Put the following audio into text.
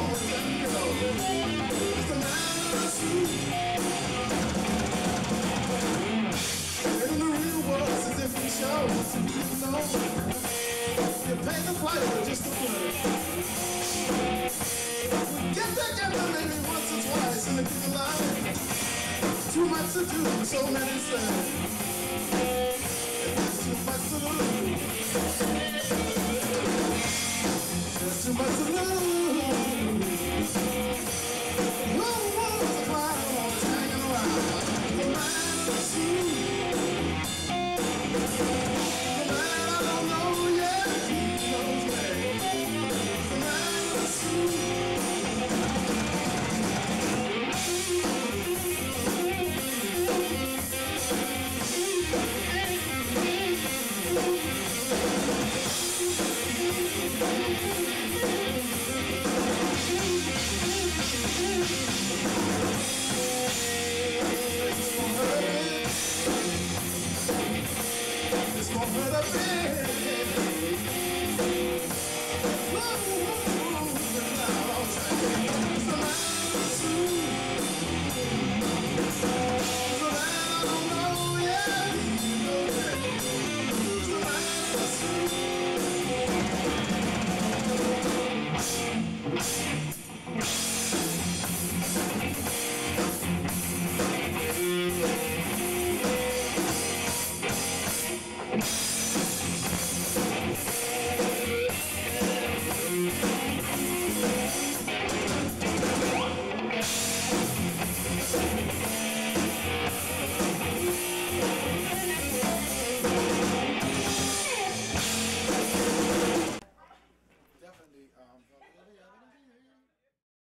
You pay the price for just a word. Get together maybe once or twice in the good life. Too much to do, so many things. There's too much to lose. There's too much to lose. No one's a clown always hanging around. The man is